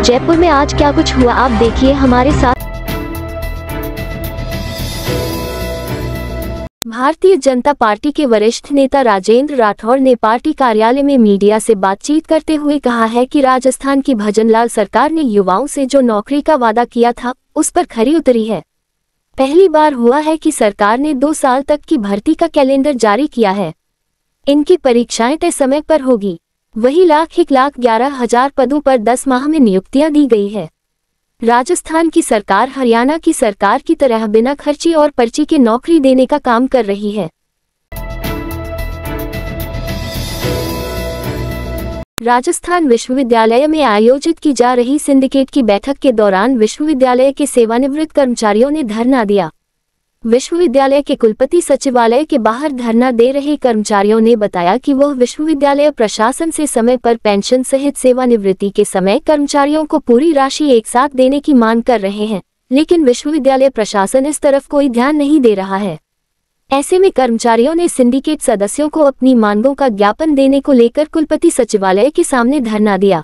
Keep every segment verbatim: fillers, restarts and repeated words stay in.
जयपुर में आज क्या कुछ हुआ, आप देखिए हमारे साथ। भारतीय जनता पार्टी के वरिष्ठ नेता राजेंद्र राठौड़ ने पार्टी कार्यालय में मीडिया से बातचीत करते हुए कहा है कि राजस्थान की भजनलाल सरकार ने युवाओं से जो नौकरी का वादा किया था उस पर खरी उतरी है। पहली बार हुआ है कि सरकार ने दो साल तक की भर्ती का कैलेंडर जारी किया है। इनकी परीक्षाएं तय समय पर होगी। वही लाख एक लाख ग्यारह हजार पदों पर दस माह में नियुक्तियां दी गई है। राजस्थान की सरकार हरियाणा की सरकार की तरह बिना खर्ची और पर्ची के नौकरी देने का काम कर रही है। राजस्थान विश्वविद्यालय में आयोजित की जा रही सिंडिकेट की बैठक के दौरान विश्वविद्यालय के सेवानिवृत्त कर्मचारियों ने धरना दिया। विश्वविद्यालय के कुलपति सचिवालय के बाहर धरना दे रहे कर्मचारियों ने बताया कि वह विश्वविद्यालय प्रशासन से समय पर पेंशन सहित सेवानिवृत्ति के समय कर्मचारियों को पूरी राशि एक साथ देने की मांग कर रहे हैं, लेकिन विश्वविद्यालय प्रशासन इस तरफ कोई ध्यान नहीं दे रहा है। ऐसे में कर्मचारियों ने सिंडिकेट सदस्यों को अपनी मांगों का ज्ञापन देने को लेकर कुलपति सचिवालय के सामने धरना दिया।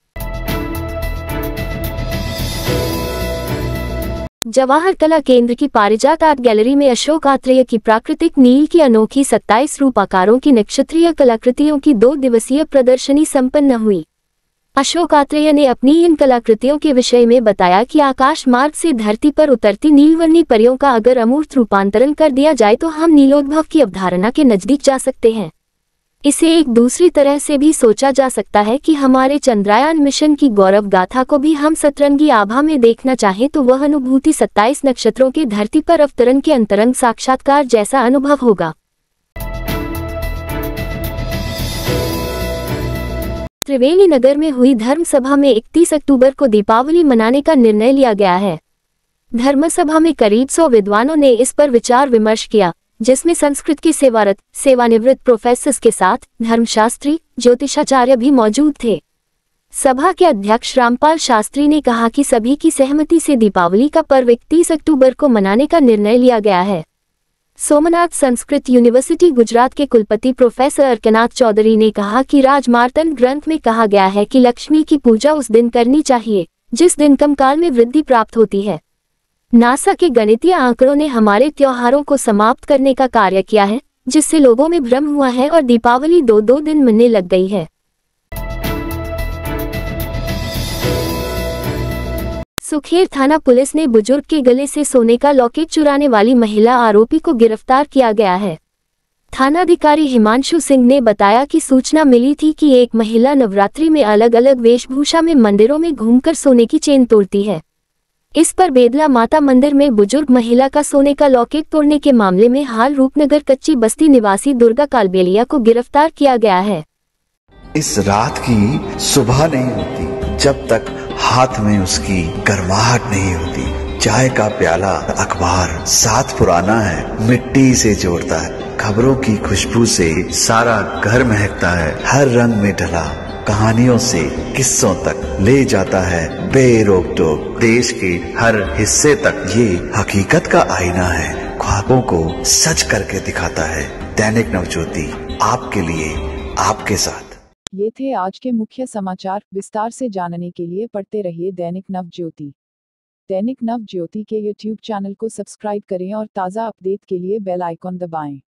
जवाहर कला केंद्र की पारिजात आर्ट गैलरी में अशोक आत्रेय की प्राकृतिक नील की अनोखी सत्ताईस रूपाकारों की नक्षत्रीय कलाकृतियों की दो दिवसीय प्रदर्शनी संपन्न हुई। अशोक आत्रेय ने अपनी इन कलाकृतियों के विषय में बताया कि आकाश मार्ग से धरती पर उतरती नीलवर्णी परियों का अगर अमूर्त रूपांतरण कर दिया जाए तो हम नीलोद्भव की अवधारणा के नजदीक जा सकते हैं। इसे एक दूसरी तरह से भी सोचा जा सकता है कि हमारे चंद्रयान मिशन की गौरव गाथा को भी हम सतरंगी आभा में देखना चाहें तो वह अनुभूति सत्ताईस नक्षत्रों के धरती पर अवतरण के अंतरंग साक्षात्कार जैसा अनुभव होगा। त्रिवेणी नगर में हुई धर्म सभा में इकतीस अक्टूबर को दीपावली मनाने का निर्णय लिया गया है। धर्म सभा में करीब सौ विद्वानों ने इस पर विचार विमर्श किया, जिसमें संस्कृत के सेवारत सेवानिवृत्त प्रोफेसर्स के साथ धर्मशास्त्री ज्योतिषाचार्य भी मौजूद थे। सभा के अध्यक्ष रामपाल शास्त्री ने कहा कि सभी की सहमति से दीपावली का पर्व इकतीस अक्टूबर को मनाने का निर्णय लिया गया है। सोमनाथ संस्कृत यूनिवर्सिटी गुजरात के कुलपति प्रोफेसर अर्कनाथ चौधरी ने कहा कि राजमार्तंड ग्रंथ में कहा गया है कि लक्ष्मी की पूजा उस दिन करनी चाहिए जिस दिन कमकाल में वृद्धि प्राप्त होती है। नासा के गणितीय आंकड़ों ने हमारे त्योहारों को समाप्त करने का कार्य किया है, जिससे लोगों में भ्रम हुआ है और दीपावली दो दो दिन मनने लग गई है। सुखेर थाना पुलिस ने बुजुर्ग के गले से सोने का लॉकेट चुराने वाली महिला आरोपी को गिरफ्तार किया गया है। थानाधिकारी हिमांशु सिंह ने बताया कि सूचना मिली थी कि एक महिला नवरात्रि में अलग अलग वेशभूषा में मंदिरों में घूमकर सोने की चेन तोड़ती है। इस पर बेदला माता मंदिर में बुजुर्ग महिला का सोने का लॉकेट तोड़ने के मामले में हाल रूपनगर कच्ची बस्ती निवासी दुर्गा कालबेलिया को गिरफ्तार किया गया है। इस रात की सुबह नहीं होती जब तक हाथ में उसकी गर्माहट नहीं होती। चाय का प्याला अखबार साथ पुराना है, मिट्टी से जोड़ता है। खबरों की खुशबू से सारा घर महकता है। हर रंग में ढला कहानियों से किस्सों तक ले जाता है बेरोक टोक। देश के हर हिस्से तक ये हकीकत का आईना है, ख्वाबों को सच करके दिखाता है। दैनिक नवज्योति, आपके लिए, आपके साथ। ये थे आज के मुख्य समाचार। विस्तार से जानने के लिए पढ़ते रहिए दैनिक नवज्योति। दैनिक नवज्योति के यूट्यूब चैनल को सब्सक्राइब करें और ताज़ा अपडेट के लिए बेल आइकॉन दबाएं।